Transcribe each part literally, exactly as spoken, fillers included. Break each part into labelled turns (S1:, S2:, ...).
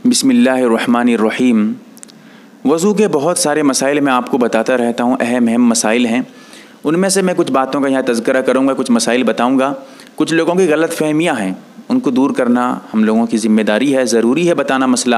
S1: بسم اللہ الرحمن الرحیم۔ وضو کے بہت سارے مسائل میں آپ کو بتاتا رہتا ہوں، اہم اہم مسائل ہیں، ان میں سے میں کچھ باتوں کا یہاں تذکرہ کروں گا، کچھ مسائل بتاؤں گا۔ کچھ لوگوں کی غلط فہمیاں ہیں، ان کو دور کرنا ہم لوگوں کی ذمہ داری ہے، ضروری ہے بتانا مسئلہ۔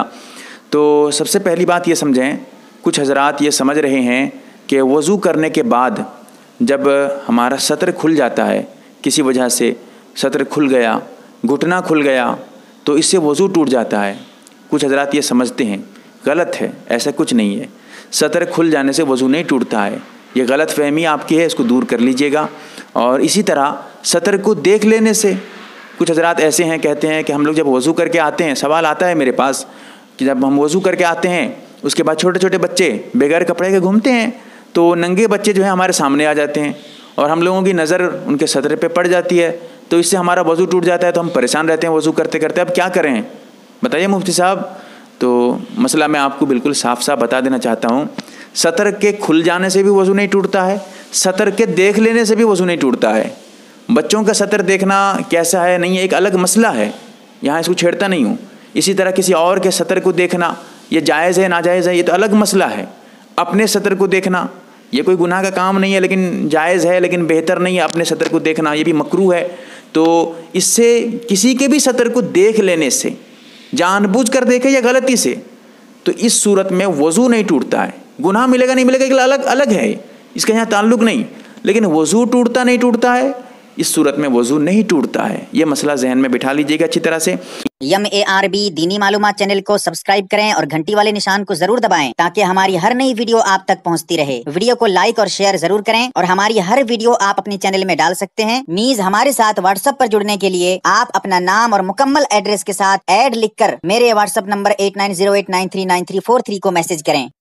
S1: تو سب سے پہلی بات یہ سمجھیں، کچھ حضرات یہ سمجھ رہے ہیں کہ وضو کرنے کے بعد جب ہمارا سطر کھل جاتا ہے، کسی وجہ سے سطر کھل گیا، گھٹنا کھل گیا، تو اس سے وضو ٹوٹ جاتا ہے۔ کچھ حضرات یہ سمجھتے ہیں، غلط ہے، ایسا کچھ نہیں ہے۔ سطر کھل جانے سے وضو نہیں ٹوٹتا ہے، یہ غلط فہمی آپ کی ہے، اس کو دور کر لیجئے گا۔ اور اسی طرح سطر کو دیکھ لینے سے، کچھ حضرات ایسے ہیں کہتے ہیں کہ ہم لوگ جب وضو کر کے آتے ہیں، سوال آتا ہے میرے پاس کہ جب ہم وضو کر کے آتے ہیں اس کے بعد چھوٹے چھوٹے بچے بغیر کپڑے کے گھومتے ہیں، تو ننگے بچے جو ہیں ہمارے سامنے آ جاتے ہیں اور ہم لوگوں کی نظر ان کے سطر پہ پڑ جاتی ہے، تو اس سے ہمارا وضو ٹوٹ جاتا ہے، تو ہم پریشان رہتے ہیں وضو کرتے کرتے۔ اب کیا کریں بتائیے مفتی صاحب؟ تو مسئلہ میں آپ کو بالکل صاف صاف بتا دینا چاہتا ہوں، سطر کے کھل جانے سے بھی وضو نہیں ٹوٹتا ہے، سطر کے دیکھ لینے سے بھی وضو نہیں ٹوٹتا ہے۔ بچوں کا سطر دیکھنا کیسا ہے نہیں ہے، ایک الگ مسئلہ ہے، یہاں اس کو چھیڑتا نہیں ہوں۔ اسی طرح کسی اور کے سطر کو دیکھنا یہ جائز ہے ناجائز ہے، یہ تو الگ مسئلہ ہے۔ اپنے سطر کو دیکھنا یہ کوئی گناہ کا کام نہیں ہے، لیکن جائز ہے، لیکن بہتر نہیں ہے اپنے سطر کو دیکھنا، یہ بھی مکروہ ہے۔ تو اس سے کسی کے بھی سطر کو دیکھ لینے سے، جان بوجھ کر دیکھے یا غلطی سے، تو اس صورت میں وضو نہیں ٹوٹتا ہے۔ گناہ ملے گا نہیں ملے گا ایک الگ الگ ہے، اس کا یہاں تعلق نہیں، لیکن وضو ٹوٹتا نہیں ٹوٹتا ہے، اس صورت میں وضو نہیں ٹوٹتا ہے۔ یہ مسئلہ ذہن میں بٹھا لیجئے گا اچھی طرح سے۔
S2: یم اے آر بی دینی معلومات چینل کو سبسکرائب کریں اور گھنٹی والے نشان کو ضرور دبائیں تاکہ ہماری ہر نئی ویڈیو آپ تک پہنچتی رہے۔ ویڈیو کو لائک اور شیئر ضرور کریں، اور ہماری ہر ویڈیو آپ اپنے چینل میں ڈال سکتے ہیں۔ نیز ہمارے ساتھ واٹس ایپ پر جڑنے کے لیے آپ اپنا نام اور مکمل ایڈریس کے ساتھ ایڈ لکھ کر میرے WhatsApp number eight nine zero eight nine three nine three four three کو میسج کریں۔